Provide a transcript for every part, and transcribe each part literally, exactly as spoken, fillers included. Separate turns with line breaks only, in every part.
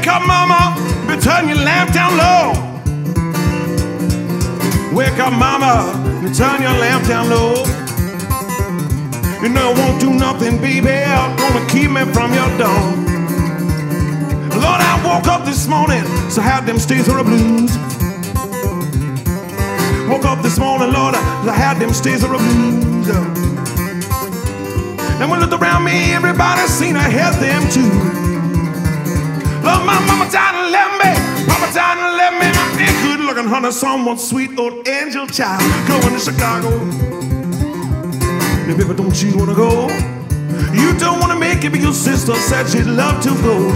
up, mama, but turn your lamp down low. Wake up, mama, and turn your lamp down low. You know it won't do nothing, baby, gonna keep me from your door. Lord, I woke up this morning, so I had them Staysboro blues. Woke up this morning, Lord, I had them Staysboro blues. And when I looked around me, everybody seen I had them too. Lord, my mama died and left me, mama died and left me. I ain't good looking, honey, someone sweet old angel child going to Chicago. Now, baby, don't you wanna go? You don't wanna make it, but your sister said she'd love to go.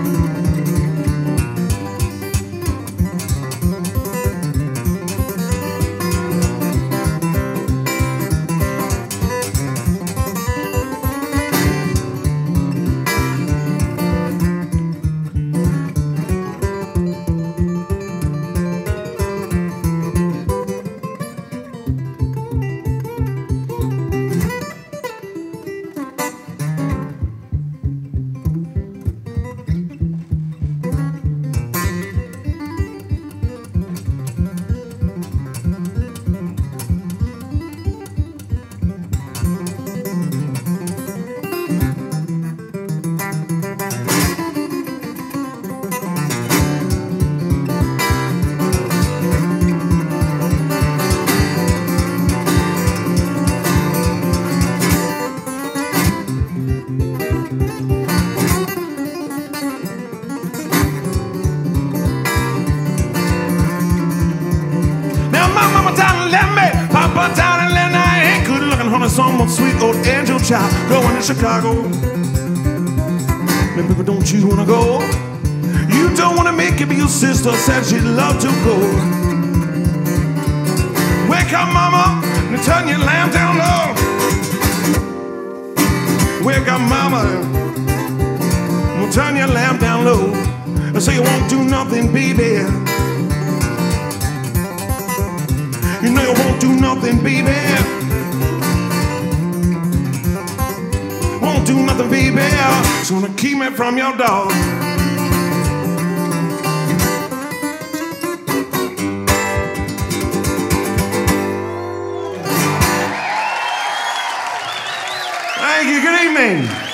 Down and let I ain't good looking, honey, someone sweet old angel child going to Chicago. Now, baby, don't you wanna go? You don't wanna make it, but your sister said she'd love to go. Wake up, mama, and turn your lamp down low. Wake up, mama, and turn your lamp down low. I say you won't do nothing, baby. You know you won't do nothing, baby. Won't do nothing, baby. It's gonna keep me from your dog. Thank you, good evening.